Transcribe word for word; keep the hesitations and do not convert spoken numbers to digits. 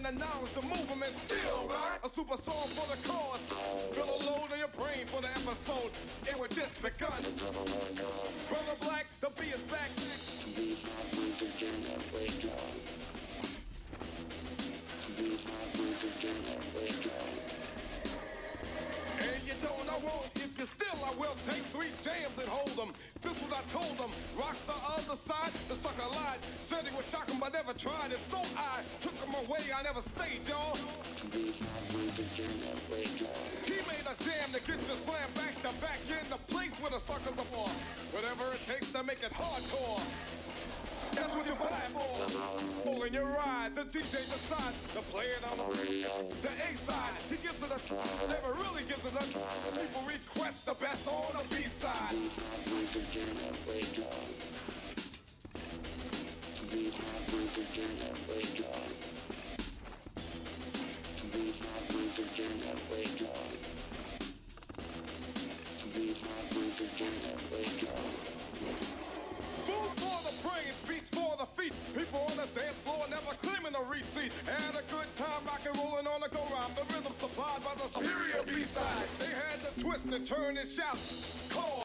and announce the movement still rock. A super song for the cause. Feel a load in your brain for the episode. It was just begun. Brother Black, the beat is back. These happens again and wake up. These happens again and wake up. And you don't, I won't. If you're still, I will take three jams and hold them. This what I told them. Rock the other side, the sucker lied. Said he would shock him, but never tried it. So I took him away, I never stayed, y'all. These happens again and wake up. He made a jam that gets you slammed back to back in the place where the suckers are for. Whatever it takes to make it hardcore. That's what you're buying for. All in your ride, the D J decides to play it on the radio. The A side, he gives it a try. Never really gives it a try. People request the best on the B side. These happens again and wake up. These happens again and wake up. These happens again and wake up. These happens again and wake up. Food for the brains, beats for the feet. People on the dance floor never claiming a receipt. Had a good time rockin' rollin' on the go-round. The rhythm supplied by the superior B-side. They had to twist and turn and shout. Call